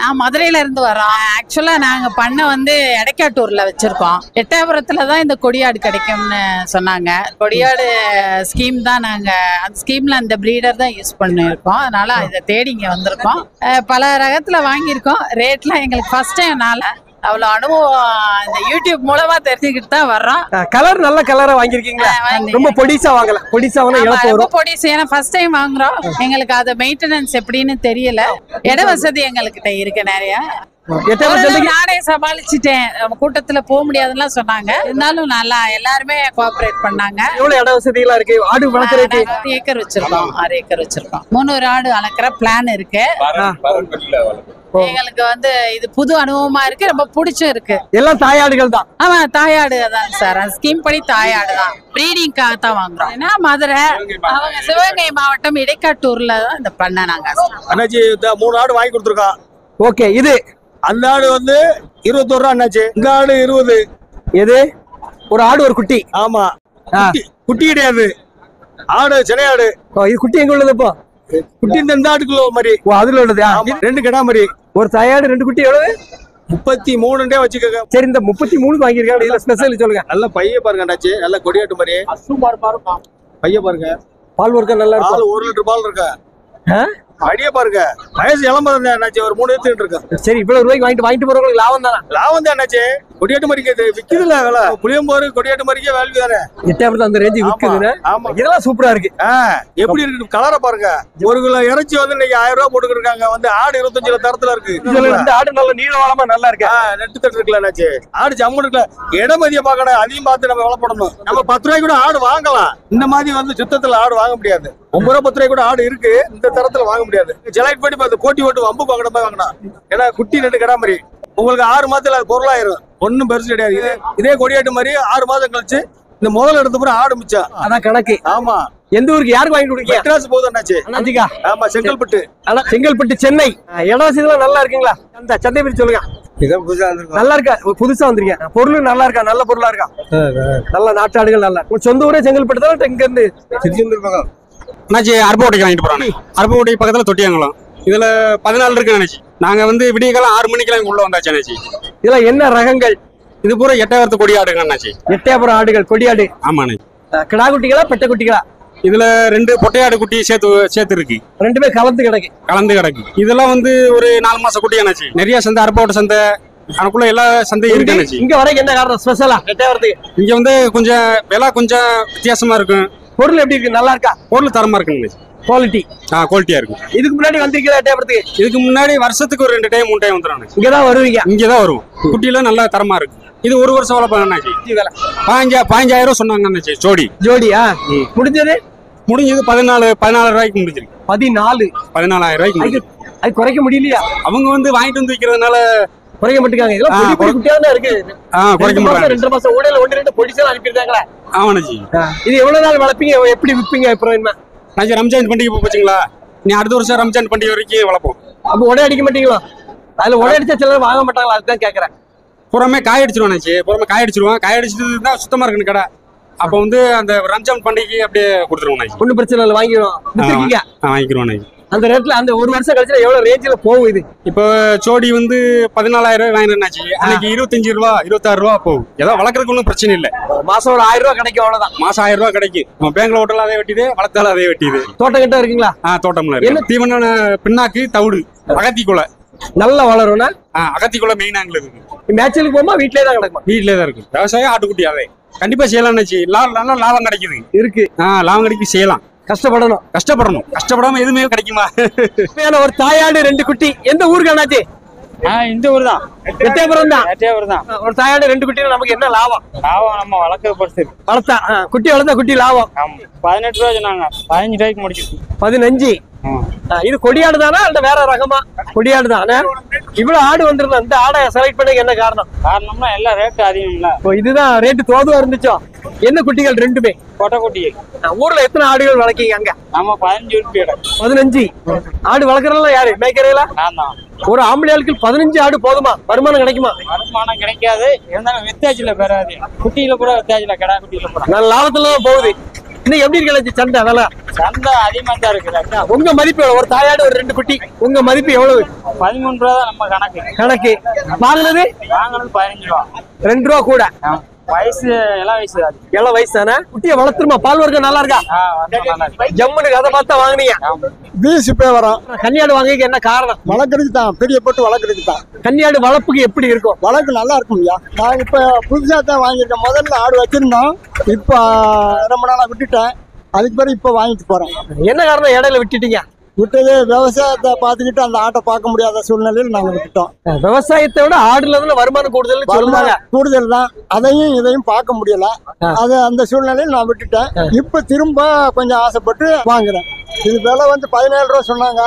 நான் மதுரையில இருந்து வரோம். ஆக்சுவலா நாங்க பண்ண வந்து எடைக்காட்டூர்ல வச்சிருக்கோம். எட்டயபுரத்துல தான் இந்த கொடியாடு கிடைக்கும்னு சொன்னாங்க. கொடியாடு ஸ்கீம் தான், நாங்க அந்த ஸ்கீம்ல அந்த பிரீடர் தான் யூஸ் பண்ணிருக்கோம். அதனால இதை தேடி இங்க வந்திருக்கோம். பல ரகத்துல வாங்கியிருக்கோம். ரேட்லாம் எங்களுக்கு ஃபர்ஸ்ட் டைம்னால அவ்வளவு அனுபவம் இந்த யூடியூப் மூலமா தெரிஞ்சுக்கிட்டு தான் வர்றோம். கலர் நல்ல கலரா வாங்கிருக்கீங்களா? ரொம்ப பொடிசா வாங்கல, பொடிசா வாங்கினா இழப்பு வரும். பொடிசா ஏன்னா ஃபர்ஸ்ட் டைம் வாங்குறோம். எங்களுக்கு அது மெயின்டெனன்ஸ் எப்படின்னு தெரியல. இட வசதி எங்ககிட்ட இருக்கு நிறைய. நானே சமாளிச்சுட்டேன். கூட்டத்துல போக முடியாதுன்னு சொன்னாங்க. இருந்தாலும் நல்லா எல்லாருமே கோஆபரேட் பண்ணாங்க. எவ்வளவு இட வசதி எல்லாம் இருக்கு? ஆடு வளர்க்கறதுக்கு 6 ஏக்கர் வச்சிருக்கோம். 6 ஏக்கர் வச்சிருக்கோம். 300 ஆடு வளர்க்குற பிளான் இருக்கு. எங்களுக்கு வந்து இது புது அனுபவமா இருக்கு. ரொம்ப பிடிச்சும் இருக்கு. எல்லாம் தாயாடுகள் தான். ஆமா, தாயாடு தான் சார். ஸ்கீம் படி தாயாடு தான். பிரீடிங்காக தான் வாங்குறோம். ஏன்னா மதுரை, அவங்க சிவகங்கை மாவட்டம் இடைக்காட்டூர்ல தான் இந்த பண்ண நாங்க. 3 ஆடு வாங்கி கொடுத்துருக்கோம். ஓகே, இது அந்த ஆடு வந்து 21 ரூபா அண்ணாச்சி. இந்த ஆடு 20. எது? ஒரு ஆடு ஒரு குட்டி. ஆமா, குட்டி கிடையாது, ஆடு சினையாடு. இது குட்டி எங்க உள்ளது? இப்போ குட்டி இந்த ஆட்டுக்குள்ள மாதிரி. அதுல உள்ளது 2 கிடா மாதிரி. ஒரு தாயாடு 2 குட்டி. எவ்வளவு? 33 வச்சுக்கோங்க. சரி, இந்த 33 வாங்கிருக்காங்க. இதுல ஸ்பெஷல் சொல்லுங்க. நல்ல பைய பாருங்க அண்ணாச்சி, நல்ல கொடியாட்டு மாதிரி பைய பாருங்க. பால் ஒர்க்க நல்லா இருக்கு. 1 லிட்டர் பால் இருக்கு. அடிய பாருங்க, வயசு இளம்பரம் அண்ணாச்சி. ஒரு 3 எடுத்துட்டு இருக்கு. சரி, இவ்வளவு ரூபாய்க்கு வாங்கிட்டு போறவங்களுக்கு லாபம் தானே? லாபம் தான் அண்ணாச்சி. கொடியாட்டு மரிக்கு விக்குதுல வேலை. புளியம்போரு கொடியாட்டு மரிக்கே வேல்யூ தானே. எட்டயபுரத்துல அந்த ரேஞ்சு விக்குதுன்னு. ஆமா, இதெல்லாம் சூப்பரா இருக்கு. எப்படி இருக்கு கலரை பாருங்க. 1 கிலோ இறைச்சி வந்து இன்னைக்கு 1000 ரூபாய் போட்டுருக்காங்க. வந்து ஆடு 25 தரத்துல இருக்கு. இந்த ஆடு நல்ல நீளவாளமா நல்லா இருக்கு. நெட்டு தட்டு இருக்குல்ல அண்ணாச்சி. ஆடு ஜம்மு இருக்குல்ல. இடமதிய பார்க்கணும், அதையும் பார்த்து நம்ம வளப்படணும். நம்ம 10 ரூபாய்க்கு கூட ஆடு வாங்கலாம். இந்த மாதிரி வந்து சுத்தத்துல ஆடு வாங்க முடியாது. 9 ரூபாய் 10 ரூபாய்க்கு கூட ஆடு இருக்கு. இந்த தரத்துல வாங்க முடியாது. ஜெலைட் பண்ணி பார்த்து கோட்டி ஓட்டு வம்பு வாங்கின மாதிரி வாங்கினா. ஏன்னா குட்டி 2 கிடா மாதிரி உங்களுக்கு 6 மாதத்துல அது பொருளாயிரும். ஒன்னும் பெருசு கிடையாது. இதே கொடியாட்டு மாதிரி 6 மாதம் கழிச்சு இந்த முதல்ல எடுத்த பிறகு ஆடு மிச்சம். அதான் கணக்கு. ஆமா. எந்த ஊருக்கு யாருக்கு வாங்கி கொடுக்கீங்க? மெட்ராஸ் போதும். ஆமா, செங்கல்பட்டு. செங்கல்பட்டு, சென்னை. இடம் வசதிலாம் நல்லா இருக்குங்களா? அந்த சந்தை பத்தி சொல்லுங்க. நல்லா இருக்கா? புதுசா வந்திருக்கேன். பொருள் நல்லா இருக்கா? நல்ல பொருளா இருக்கா? நல்ல நாட்டாடுகள் நல்லா. சொந்த ஊரே செங்கல்பட்டு தான். இங்க இருந்து அண்ணாச்சி அருப்புக்கோட்டைக்கு வாங்கிட்டு போறாங்க. அருப்புக்கோட்டை பக்கத்துல தொட்டியாங்குளம். இதுல 14 இருக்கு அண்ணாச்சி. நாங்க வந்து விடிய காலம் 6 மணிக்கெல்லாம் உள்ள வந்தாச்சு அண்ணாச்சி. இதெல்லாம் என்ன ரகங்கள்? இது பூரா எட்டயபுரத்து கொடியாடுங்க அண்ணாச்சி. எட்டயபுரம் ஆடுகள், கொடியாடு. ஆமா அண்ணாச்சி. கிடா குட்டிகளா பெட்ட குட்டிகளா? இதுல 2 பொட்டையாடு குட்டி சேர்த்து இருக்கு. 2மே கலந்து கிடக்கு. இதெல்லாம் வந்து ஒரு 4 மாச குட்டி அண்ணாச்சி. நிறைய சந்தை, அருப்புக்கோட்டை சந்தை, அதுக்குள்ள எல்லா சந்தையும் இருக்கு அண்ணாச்சி. இங்க வரைக்கும் என்ன காரணம் ஸ்பெஷலா எட்டயபுரத்துக்கு? இங்க வந்து கொஞ்சம் விலை கொஞ்சம் வித்தியாசமா இருக்கும். பொருள் எப்படி இருக்கு? நல்லா இருக்கா? பொருள் தரமா இருக்குங்க. குவாலிட்டி குவாலிட்டியா இருக்கும். இதுக்கு முன்னாடி வந்திருக்கீங்களா எட்டயபுரத்துக்கு? இதுக்கு முன்னாடி வருஷத்துக்கு ஒரு 2 டைம் 3 டைம் வந்துடும். இங்கதான் வருவீங்க? இங்கதான் வருவோம். குட்டியில நல்லா தரமா இருக்கு. இது 1 வருஷம் வளர்ப்பாங்க அண்ணாச்சி. 15,000 ரூபாய் சொன்னாங்க அண்ணாச்சி. ஜோடியா? முடிஞ்சது 14 ரூபாய்க்கு முடிஞ்சிருக்கு. 14,000 ரூபாய்க்கு. அது குறைக்க முடியலையா? அவங்க வந்து வாங்கிட்டு வந்து விற்கிறதுனால குறைக்க மாட்டேங்காங்க. இதெல்லாம் குட்டியா தான் இருக்கு. குறைக்க மாட்டாங்க. 2 மாசம் ஊடையில 1-2 பொடிசா அனுப்பியிருக்காங்களா? ஆமாண்ணாச்சி. இது எவ்வளவு நாள் வளர்ப்பீங்க? எப்படி விற்பீங்க? அப்புறம் என்ன அண்ணாச்சி, ரம்ஜான் பண்டிகை போச்சுங்களா? நீ அடுத்த வருஷம் ரம்ஜான் பண்டிகை வரைக்கும் வளர்ப்போம். அப்ப உடை அடிக்க மாட்டீங்களா? அதுல உடை அடிச்சா சிலர் வாங்க மாட்டாங்களா? அதுதான் கேக்குறேன். புறமே காய அடிச்சிருவோம் அண்ணாச்சி. காய அடிச்சிட்டு தான் சுத்தமா இருக்குன்னு கடை. அப்ப வந்து அந்த ரம்ஜான் பண்டிகைக்கு அப்படியே கொடுத்துருவோம் அண்ணாச்சி. ஒன்னும் பிரச்சனை இல்லை, வாங்கிடுவோம். வாங்கிக்கிறோம் அண்ணாச்சி. அந்த ரேட்ல அந்த 1 வருஷம் கழிச்சு எவ்வளவு ரேஞ்சில போகும் இது? இப்போ ஜோடி வந்து 14,000 ரூபாய் வாங்கினாச்சு. அன்னைக்கு 25 ரூபா 26 ரூபா போகும். ஏதோ வளர்க்கறதுக்கு ஒன்றும் பிரச்சனை இல்லை. மாசம் ஒரு 1000 ரூபாய் கிடைக்கும். அவ்வளவுதான். மாசம் 1000 ரூபாய் கிடைக்கும். நம்ம பேங்க்ல ஓட்டல அதே வெட்டிது, வளர்த்தாலும் அதே வெட்டிது. தோட்டம் கிட்ட இருக்குங்களா? தோட்டம்ல இருக்கு. என்ன தீவன பின்னாக்கு, தவிடு, அகத்திக்குலை நல்லா வளரும்னா? அகத்திக்குலை மெயினா எங்களுக்கு இருக்கு. மேட்சுக்கு போமா வீட்லயே தான் கிடக்குமா? வீட்லயே தான் இருக்கு. விவசாயம் ஆட்டுக்குட்டி அதே கண்டிப்பா செய்யலாம்னுச்சு. நல்ல லாபம் கிடைக்குது. இருக்கு. லாபம் கிடைக்கும். செய்யலாம். கஷ்டப்படாம எதுவுமே கிடைக்குமா? ஒரு தாயாடு 2 குட்டி. எந்த ஊருக்கு அண்ணாச்சி? இந்த ஊர் தான். எட்டயபுரம் தான். ஒரு தாயாடு 2 குட்டினா நமக்கு என்ன லாபம்? நம்ம வளர்க்கறது பொறுத்து. குட்டி வளர்த்தா குட்டி லாபம். 18 ரூபா சொன்னாங்க. 15 ரூபாய்க்கு முடிச்சிருக்கு. 15. இது கொடியாடு தானா இல்ல வேற ரகமா? கொடியாடு தானே. இவ்வளவு ஆடு வந்துருந்தா இந்த ஆடை செலக்ட் பண்ண என்ன காரணம்? காரணம்னா எல்லாம் ரேட் அதிகம் இல்ல. இதுதான் ரேட்டு தோதுவா இருந்துச்சோ? என்ன குட்டிகள்? 2மே கொட்டை குட்டி. ஊர்ல எத்தனை ஆடுகள் வளர்க்கீங்க அங்க? நம்ம 15 15 ஆடு வளர்க்கறதுல யாரு மேய்க்கிறீங்களா? நான் தான். ஒரு ஆம்பளை ஆளுக்கு 15 ஆடு போதுமா? வருமானம் கிடைக்குமா? வருமானம் கிடைக்காது. இருந்தாலும் வித்தாச்சில பெறாது. குட்டியில கூட வித்தாச்சில, கடா குட்டியில கூட நல்ல லாபத்துல தான் போகுது. இன்னும் எப்படி இருக்கு சண்டை? அதெல்லாம் சந்தை அதிகமா தான் இருக்குது. உங்க மதிப்பு எவ்வளவு? ஒரு தாயாடு ஒரு 2 குட்டி, உங்க மதிப்பு எவ்வளவு? 13 ரூபா தான் நம்ம கணக்கு. வாங்குனது 15 ரூபா. 2 ரூபா கூட. வயசு எல்லாம் வயசு எல்லாம் வயசு தானே. குட்டியை வளர்த்துருமா? பால் வர்க்கம் நல்லா இருக்கா? ஜம்முனுக்கு அதை பார்த்தா வாங்குனீங்க. பீஸ் வரும். கன்னியாடு வாங்க என்ன காரணம்? வளர்க்கறதுக்கு தான், பெரிய போட்டு வளர்க்கறதுக்கு தான். கன்னியாடு வளர்ப்புக்கு எப்படி இருக்கும்? வளர்க்கு நல்லா இருக்கும்யா. நான் இப்ப புதுசா தான் வாங்கியிருக்கேன். முதல்ல ஆடு வச்சிருந்தோம், இப்ப ரொம்ப நாளா விட்டுட்டேன். அதுக்கு பிறகு இப்ப வாங்கிட்டு போறேன். என்ன காரணம் இடையில விட்டுட்டீங்க? விட்டது விவசாயத்தை பார்த்துக்கிட்டு அந்த ஆட்டை பார்க்க முடியாத சூழ்நிலையில் நாங்க விட்டுட்டோம். விவசாயத்தை விட ஆடுல இருந்து வருமானம் கூடுதல் சொல்லுவாங்க. கூடுதல் தான், அதையும் இதையும் பார்க்க முடியல. அது அந்த சூழ்நிலையில் நான் விட்டுட்டேன். இப்ப திரும்ப கொஞ்சம் ஆசைப்பட்டு வாங்குறேன். இது விலை வந்து 17 ரூபா சொன்னாங்க,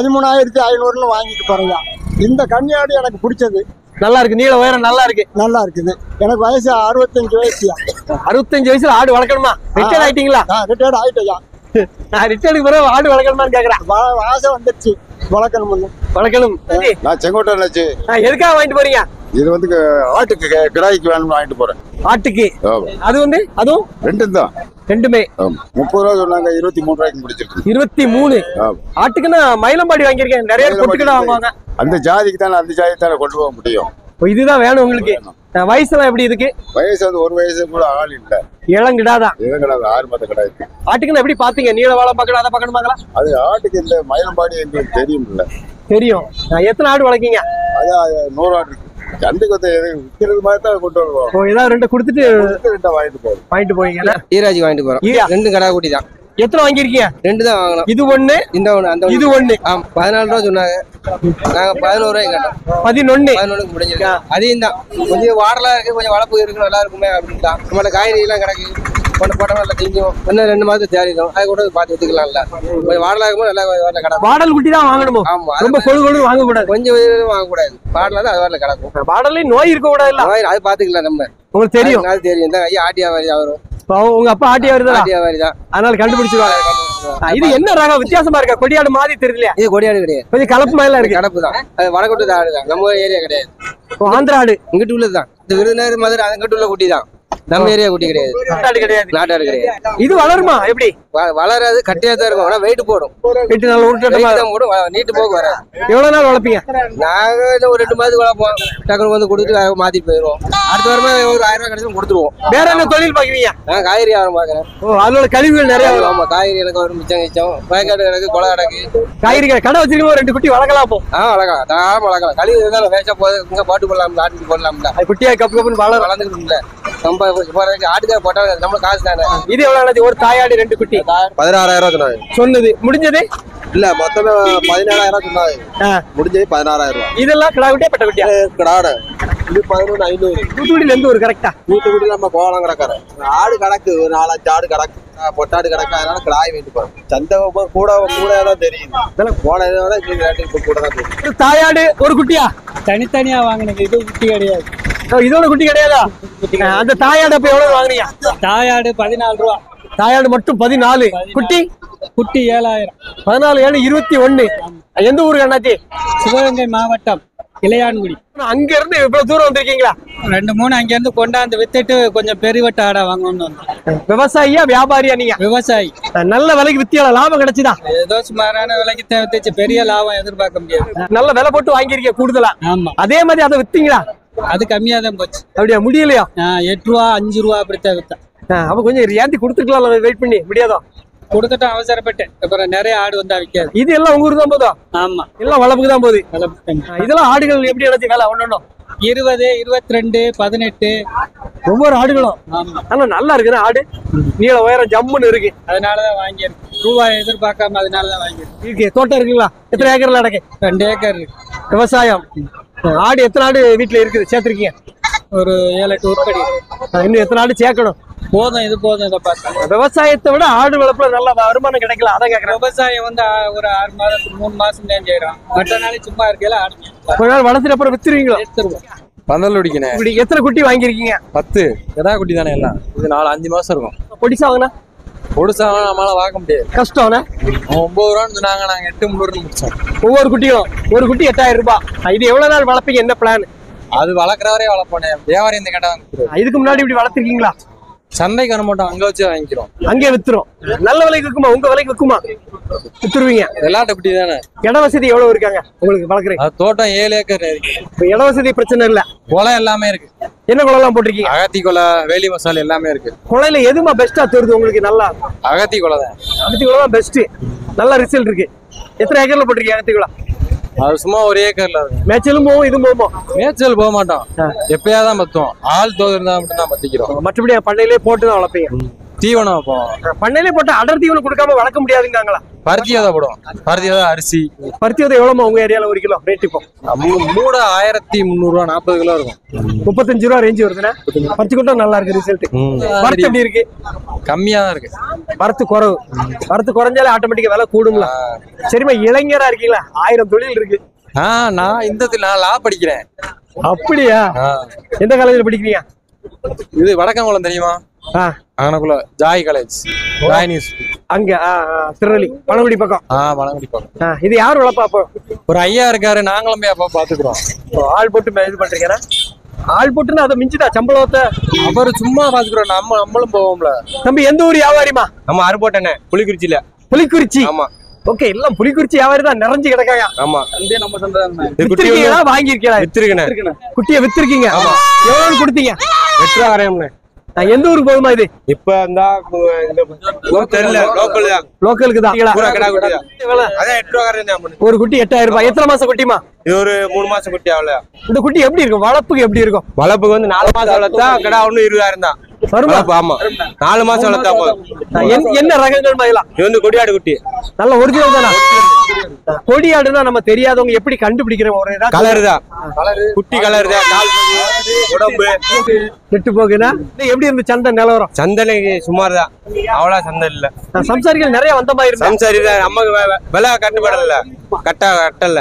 13,500 வாங்கிட்டு போறேங்க. இந்த கன்னியாடு எனக்கு பிடிச்சது. நல்லா இருக்கு, நீள உயரம் நல்லா இருக்கு. நல்லா இருக்குது. எனக்கு வயசு 65 வயசுயா. 65 வயசுல ஆடு வளர்க்கணுமா? ரிட்டையர்ட் ஆயிட்டீங்களா? ரிட்டையர்ட் ஆயிட்டேயா. நான் ரிட்டையர்டுக்கு பிறகு ஆடு வளர்க்கணுமான்னு கேக்குறேன். ஆசை வந்துருச்சு, வளர்க்கணும்னு. வளர்க்கணும். நான் செங்கோட்டை நினைச்சு எதுக்காக வாங்கிட்டு போறீங்க? இது வந்து ஆட்டுக்கு கிடாய்க்கு வேணும்னு வாங்கிட்டு போறேன். ஆட்டுக்கு. ஆமா. அது வந்து அதுவும் ரெண்டும் தான். ரெண்டுமே. 30 ரூபா சொன்னாங்க, 23 ரூபாய்க்கு முடிச்சிருக்கு. 23. ஆமா. ஆட்டுக்குன்னா மயிலம்பாடி வாங்கியிருக்கேன். நிறைய பொட்டுக்கடை வாங்குவாங்க. அந்த ஜாதிக்கு தானே, அந்த ஜாதிக்கு தானே கொண்டு போக முடியும். இதுதான் வேணும் உங்களுக்கு. வயசுலாம் எப்படி இதுக்கு? வயசு வந்து 1 வயசு கூட ஆள் இல்ல. இளங்கிடாதான். இளங்கிடாது, 6 மாத கடை இருக்கு. ஆட்டுக்குன்னு எப்படி பாத்தீங்க? நீள வாழை பார்க்கணும், அதை பார்க்கணுமாங்களா? அது ஆட்டுக்கு இந்த மயிலம்பாடி எங்களுக்கு தெரியும் இல்ல. தெரியும். எத்தனை ஆடு வளர்க்கீங்க? அது 100 ஆடு இருக்கு. சந்தைக்கு வந்து விற்கிறது மாதிரி தான் கொண்டு வருவோம். ஏதாவது 2 கொடுத்துட்டு 2 வாங்கிட்டு போவீங்க. ஈராஜி வாங்கிட்டு போறோம். 2 கடா குட்டி தான். எத்தனை வாங்கிருக்கீங்க? 2 தான் வாங்கணும். இது ஒண்ணு, இந்த ஒண்ணு, அந்த இது ஒண்ணு. 14 ரூபா சொன்னாங்க. நாங்க 11 ரூபாய்க்கு கேட்டோம். 11 முடிஞ்சிருக்கு. அதையும் தான் கொஞ்சம் வாடலாம் இருக்கு, கொஞ்சம் வளர்ப்பு இருக்கு, நல்லா இருக்குமே அப்படின்னு தான். நம்மளோட காய்கறி எல்லாம் கிடக்கு, கொண்டு போட்டோம் நல்லா திங்கும். இன்னும் 2 மாதம் தேடிடும், அது கூட பார்த்து எடுத்துக்கலாம்ல. கொஞ்சம் வாடலாம் இருக்கும்போது நல்லா வரல கிடக்கும். வாடல் குட்டி தான் வாங்கணுமோ? ஆமா. ரொம்ப கொழு வாங்க கூடாது. கொஞ்சம் வாங்கக்கூடாது. வாடலாம் அது வரல கிடக்கும். வாடலையும் நோய் இருக்க கூடாது இல்ல? அது பாத்துக்கலாம் நம்ம. உங்களுக்கு தெரியும்? அது தெரியும். இந்த ஐயா ஆட்டியா வாரி வரும். உங்க அப்பா ஆட்டியா வருதா? ஆட்டியா வாரி தான். அதனால கண்டுபிடிச்சிருவாங்க. இது என்ன ரகம்? வித்தியாசமா இருக்கா? கொடியாடு மாதிரி தெரியலையா? இது கொடியாடு கிடையாது, கொஞ்சம் கலப்பு மாதிரி இருக்கு. கடப்பு தான். அது வடக்கோட்டு ஆடு தான், நம்ம ஏரியா கிடையாது. ஆந்திரா ஆடு இங்கிட்டு உள்ளதுதான். இந்த விருதுநகர் மதுரை அங்கிட்டு உள்ள குட்டி தான், நம்ம ஏரியா குட்டி கிடையாது. நாட்டாடு கிடையாது. நாட்டாடு கிடையாது. இது வளருமா? எப்படி வளராது, கட்டியா தான் இருக்கும். ஆனா வெயிட் போடும். வீட்டு நாள் உருட்டமா தான் போடும். நீட்டு போக வராது. எவ்வளவு நாள் வளர்ப்பீங்க? நாங்க ஒரு 2 மாதத்துக்கு வளர்ப்போம். டக்குனு வந்து கொடுத்துட்டு மாத்திட்டு போயிடுவோம். அடுத்த வாரமா ஒரு 1000 ரூபாய் கிடைச்சி கொடுத்துருவோம். வேற என்ன தொழில் பாக்குறீங்க? நான் காய்கறி வியாபாரம் பாக்குறேன். அதோட கழிவுகள் நிறைய வரும். ஆமா, காய்கறி எனக்கு ஒரு மிச்சம் வயக்காடு கிடக்கு, கொலை கிடக்கு. காய்கறி கடை வச்சிருக்கோம், 2 குட்டி வளர்க்கலாம். போ வளர்க்கலாம், தாராளமா வளர்க்கலாம். கழிவு இருந்தாலும் வேஸ்டா போகுது, இங்க பாட்டு போடலாம், ஆட்டுக்கு போடலாம்ல. குட்டியா கப்பு கப்புன்னு வளர்ந்துக்கிட்டு இல்ல. நம்ம ஆட்டுக்கார போட்டா நம்ம காசு தானே. இது எவ்வளவு? ஒரு தாயாடு 2 குட்டி 16,000 ரூபாய் சொன்னாங்க. சொன்னது முடிஞ்சது இல்ல, மொத்தமே 17,000 சொன்னாங்க. முடிஞ்சது 16,000 ரூபாய். இதெல்லாம் கிடா குட்டியா பெட்ட குட்டியா? கிடாடு. இது 11,500. தூத்துக்குடியில இருந்து ஒரு கரெக்டா? தூத்துக்குடி நம்ம கோலம் கிடக்காரு. ஆடு கிடக்கு, ஒரு 4-5 ஆடு கிடக்கு, பொட்டாடு கிடக்கு. அதனால கிடாய் வேண்டிட்டு போறோம். சந்தை கூட தான் தெரியும். போன ரேட்டு கூட தான் தெரியும். தாயாடு ஒரு குட்டியா? தனித்தனியா வாங்கினது, இது குட்டி கிடையாது. இதோட குட்டி கிடையாதா? அந்த தாயாடு அப்ப எவ்வளவு வாங்குறீங்க? தாயாடு 14 ரூபா. தாயாடு மட்டும் 14. குட்டி குட்டி 7,000. 14 7 21. எந்த ஊருக்கு அண்ணாச்சி? சிவகங்கை மாவட்டம் இளையான்குடி. அங்க இருந்து இவ்வளவு தூரம் வந்திருக்கீங்களா? 2-3 அங்க இருந்து கொண்டாந்து வித்துட்டு கொஞ்சம் பெருவட்ட ஆடா வாங்கணும்னு வந்தோம். விவசாயியா வியாபாரியா நீங்க? விவசாயி. நல்ல விலைக்கு வித்தியால லாபம் கிடைச்சுதா? ஏதோ சுமாரான விலைக்கு தேவைச்சு, பெரிய லாபம் எதிர்பார்க்க முடியாது. நல்ல விலை போட்டு வாங்கிருக்கீங்க கூடுதலா? ஆமா. அதே மாதிரி அதை வித்தீங்களா? அது கம்மியா தான் போச்சு. அப்படியா? முடியலையா? 8 ரூபா 5 ரூபா அப்படித்தான் வித்தேன். அப்ப கொஞ்சம் ஏந்தி கொடுத்துக்கலாம், வெயிட் பண்ணி முடியாதோ? கொடுத்துட்டோம், அவசரப்பட்டு. அப்புறம் நிறைய ஆடு வந்தா விற்காது. இது எல்லாம் உங்க ஊருக்கு தான் போதா? ஆமா, எல்லாம் வளப்புக்கு தான் போகுது. வளர்ப்பு. இதெல்லாம் ஆடுகள் எப்படி நினைச்சு வேலை ஒண்ணு? 20, 22, 18. ஒவ்வொரு ஆடுகளும். ஆமா. ஆனா நல்லா இருக்குதா ஆடு? நீள உயரம் ஜம்முன்னு இருக்கு. அதனாலதான் வாங்கியிருக்கு. ரூபாய் எதிர்பார்க்காம அதனாலதான் வாங்கியிருக்கு. இருக்கு. தோட்டம் இருக்குங்களா? எத்தனை ஏக்கர்ல நடக்கு? 2 ஏக்கர் இருக்கு. விவசாயம். ஆடு எத்தனை ஆடு வீட்டுல இருக்குது சேர்த்திருக்கீங்க? ஒரு 7-8 உருப்படி. இன்னும் எத்தனை ஆடு சேர்க்கணும்? போதும், இது போதும். இதை பார்த்தா விவசாயத்தை விட ஆடு வளர்ப்புல நல்ல வருமானம் கிடைக்கலாம். அதான் கேட்கறேன். விவசாயம் வந்து ஒரு 6 மாதத்துக்கு 3 மாசம் தான் செய்யறோம். மற்ற நாளைக்கு சும்மா இருக்கையில ஆடு கொஞ்ச நாள் வளர்த்துட்டு அப்புறம் வித்துருவீங்களா? எடுத்துருவோம். பந்தல் பிடிக்கணும். இப்படி எத்தனை குட்டி வாங்கிருக்கீங்க? 10 எதா குட்டி தானே எல்லாம். இது 4-5 மாசம் இருக்கும். பொடிசா வாங்கினா பொடுசா நம்மளால வாங்க முடியாது, கஷ்டம். 9 ரூபான்னு சொன்னாங்க, நாங்க 8-3 முடிச்சோம். ஒவ்வொரு குட்டியும் ஒரு குட்டி 8,000 ரூபாய். இது எவ்வளவு நாள் வளர்ப்பீங்க? என்ன பிளான்? அது வளர்க்குற வரையும் வளர்ப்போனே. வியாபாரி இந்த கேட்டா இதுக்கு முன்னாடி இப்படி வளர்த்திருக்கீங்களா? சந்தைக்கு வர மாட்டோம், அங்க வச்சு வாங்கிக்கிறோம். அங்கே வித்துரும். நல்ல விலைக்கு விற்குமா? உங்க விலைக்கு விற்குமா? வித்துருவீங்க. விளையாட்டு அப்படி தானே. இட வசதி எவ்வளவு இருக்காங்க உங்களுக்கு வளர்க்குறீங்க? அது தோட்டம் 7 ஏக்கர் இருக்கு. இப்ப இட வசதி பிரச்சனை இல்ல. குளம் எல்லாமே இருக்கு. என்ன குளம்லாம் போட்டிருக்கீங்க? அகத்தி குலை, வேலி மசாலா எல்லாமே இருக்கு. குளையில எதுமா பெஸ்டா தெரியுது உங்களுக்கு? நல்லா அகத்தி குலை தான். அகத்தி குளம் தான் பெஸ்ட். நல்ல ரிசல்ட் இருக்கு. எத்தனை ஏக்கர்ல போட்டிருக்கீங்க அகத்தி குளம்? அது சும்மா 1 ஏக்கர்ல இருக்கு. மேய்ச்சலும் போகும், இதுவும் போகுமோ? மேய்ச்சல் போக மாட்டோம், எப்பயாதான் பத்துவோம். ஆள் தோது இருந்தா மட்டும் தான் பத்திக்கிறோம். மற்றபடி பண்ணையிலே போட்டு தான் வளர்ப்பீங்க. தீவனம் வைப்போம். பண்ணையிலே போட்டு அடர் தீவனம் கொடுக்காம வளர்க்க முடியாதுங்காங்களா? பருத்தியதை போடுவோம். பருத்தியதை அரிசி. பருத்தி விதை எவ்வளவு உங்க ஏரியால 1 கிலோ ரேட்? இப்போ மூட 1300 ரூபா, 40 கிலோ இருக்கும். 35 ரூபா ரேஞ்சு வருதுன்னா பருத்தி கொண்டா நல்லா இருக்கு ரிசல்ட். பருத்தி எப்படி இருக்கு? கம்மியா தான் இருக்கு. வரத்து குறவு. வரத்து குறைஞ்சாலே ஆட்டோமேட்டிக்கா விலை கூடுங்களா? சரிம்மா, இளைஞரா இருக்கீங்களா? 1000 தொழில் இருக்கு. நான் நான் லா படிக்கிறேன். அப்படியா? எந்த காலேஜ்ல படிக்கிறீங்க? இது வடக்கங்குளம் தெரியுமா? அங்கனக்குள்ள ஜாய் காலேஜ், ஜாய் நியூஸ். அங்க திருநெல்வேலி பழங்குடி பக்கம். பழங்குடி பக்கம். இது யார் வளர்ப்பா? அப்போ ஒரு ஐயா இருக்காரு, நாங்களும் போய் அப்ப பாத்துக்கிறோம். ஆள் போட்டு இது பண்றீங்கன்னா ஆள் போட்டுன்னு அதை மிஞ்சுதா சம்பளத்தை? அவரு சும்மா பாத்துக்கிறோம், நம்மளும் போவோம்ல. தம்பி எந்த ஊர் வியாபாரிமா? நம்ம அருப்போட்டனே, புலிக்குறிச்சியில. புலிக்குறிச்சி? ஆமா. ஓகே, எல்லாம் புலிக்குறிச்சி வியாபாரி தான் நிறைஞ்சு கிடக்காங்க. ஆமா, இதே நம்ம சொந்தம். வித்திருக்கீங்களா? வாங்கியிருக்கீங்களா? வித்திருக்கேன். குட்டியை வித்திருக்கீங்க? எவ்வளவு கொடுத்தீங்க? 8 ரூபா வரையும்னு. எந்த ஊருக்கு போகுமா இது? இப்ப தெரியல, லோக்கல் தான். லோக்கலுக்கு தான். அதான் 8 ரூபா வரையும். ஒரு குட்டி 8000 ரூபாய். எத்தனை மாசம் குட்டிமா? இது ஒரு 3 மாசம் குட்டி. அவ்வளவு. இந்த குட்டி எப்படி இருக்கும்? வளர்ப்புக்கு எப்படி இருக்கும்? வளர்ப்புக்கு வந்து 4 மாசம் வளர்த்தா கடா ஒண்ணு 20,000 தான். ஆமா, 4 மாசம் வளர்த்தா போதும். என்ன ரகங்கள் மயிலாம்? இது வந்து கொடியாடு குட்டி. நல்ல ஒரிஜினல் தானா? கொடியாடுனா நம்ம தெரியாதவங்க எப்படி கண்டுபிடிக்கிறோம்? ஒரு கலர் தான், குட்டி கலர் தான். கால் உடம்பு கெட்டு போகுன்னா எப்படி இருந்து சந்தை நிலவரம்? சந்தைக்கு சுமார் தான், அவ்வளவு சந்தை இல்ல. சம்சாரிகள் நிறைய வந்த மாதிரி இருக்கு. சம்சாரி தான், நமக்கு விலை கட்டுப்படல. கட்டல.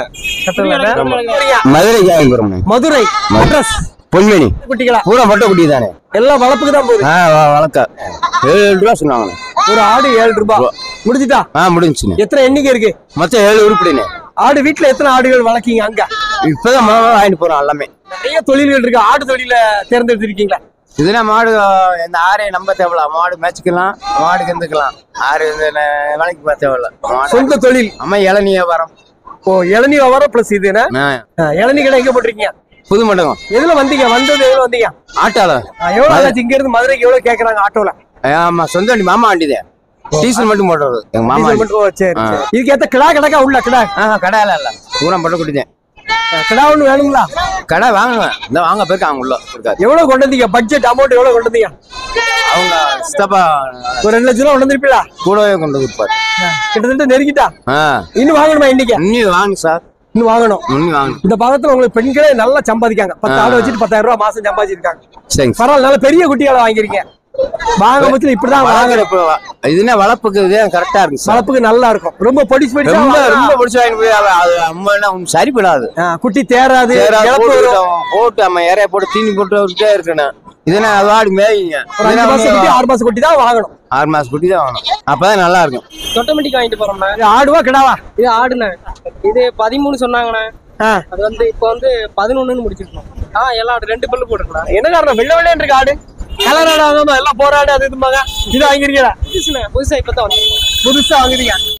மதுரை அட்ரஸ் பொன்மேனி குட்டிகளா? பூரா மொட்டை குட்டி தானே. எல்லாம் வளர்ப்புக்கு தான் போகுது. வளர்க்க 7 ரூபா சொன்னாங்க. ஒரு ஆடு 7 ரூபாய் முடிஞ்சுட்டா? முடிஞ்சுன்னு. எத்தனை எண்ணிக்கை இருக்கு மொத்தம் 7 உருப்படினே. ஆடு வீட்டுல எத்தனை ஆடுகள் வளர்க்கீங்க? அங்க இப்பதான் வாங்கிட்டு போறோம். எல்லாமே நிறைய தொழில்கள் இருக்கு. ஆடு தொழில தேர்ந்தெடுத்திருக்கீங்களா? இதுனா மாடு இந்த ஆறே நம்ப தேவையில்ல. மாடு மேய்ச்சிக்கலாம், மாடு கந்துக்கலாம். ஆறு வேலைக்கு தேவையில்ல. சொந்த தொழில். அம்மா இளநீ வியாபாரம். ஓ, இளநீ வியாபாரம் பிளஸ் இது. இளநீ கடை எங்க போட்டிருக்கீங்க? புது மண்டபம். எதுல வந்தீங்க? வந்தது எதுல வந்தீங்க? ஆட்டோல. எவ்வளவு ஆச்சு? இங்க இருந்து மதுரைக்கு எவ்வளவு கேக்குறாங்க ஆட்டோல? ஆமா, சொந்த வண்டி. மாமா வண்டிதே. டீசல் மட்டும் போட்டுறது எங்க மாமா. சரி. இதுக்கு ஏத்த கிடா கிடக்கா உள்ள கிடா? கடையில இல்ல, பூரா மொட்டை குட்டிதேன். கிடா ஒண்ணு வேணுங்களா? கடை வாங்குங்க, இந்த வாங்க போயிருக்காங்க உள்ள. எவ்வளவு கொண்டு வந்தீங்க? பட்ஜெட் அமௌண்ட் எவ்வளவு கொண்டு வந்தீங்க? அவங்க சித்தப்பா ஒரு 2 லட்சம் ரூபா கொண்டு வந்திருப்பீங்களா? கூடவே கொண்டு வந்துருப்பாரு. கிட்டத்தட்ட நெருங்கிட்டா. இன்னும் வாங்கணுமா? இன்னைக்கு இன்னும் வாங்க சார். இன்னும் வாங்கணும். வாங்க. இந்த பாகத்துல உங்களுக்கு பெண்களே நல்லா சம்பாதிக்காங்க. 10 ஆடு வச்சுட்டு 10,000 ரூபாய் மாசம் சம்பாதிச்சிருக்காங்க. சரிங்க. பரவாயில்ல, நல்ல பெரிய குட்டிகளை வாங்கிருக்கீங்க. வாங்க பட்சத்துல இப்படிதான் வாங்குறேன். இதுனா வளர்ப்புக்கு கரெக்டா இருக்கு. வளர்ப்புக்கு நல்லா இருக்கும். ரொம்ப பொடிச்சு ரொம்ப பிடிச்சி வாங்கி போய் அம்மா சரிப்படாது. குட்டி தேராது. போட்டு அம்மா இறைய போட்டு தீனி போட்டு விட்டே இருக்கணும். இதுனா ஆடு மேய்ங்க. 5 மாசம் குட்டி 6 மாசம் குட்டி தான் வாங்கணும். 6 மாசம் குட்டி தான் வாங்கணும். அப்பதான் நல்லா இருக்கும். ஆட்டோமேட்டிக் வாங்கிட்டு போறோம்ண்ணா. ஆடுவா கிடாவா? இது ஆடுண்ணே. இது 13 சொன்னாங்கண்ணே. அது வந்து இப்போ வந்து 11ன்னு முடிச்சிருக்கோம். எல்லாம் ஆடு 2 பல்லு போட்டுருக்கலாம். என்ன காரணம்? வெள்ள வெள்ளைன்னு இருக்கு ஆடு. கலர் ஆடாம எல்லாம் போராடு அது இதுமாங்க. இது வாங்கிருக்கீங்களா? புதுசா இப்பதான் புதுசா வாங்குறீங்க.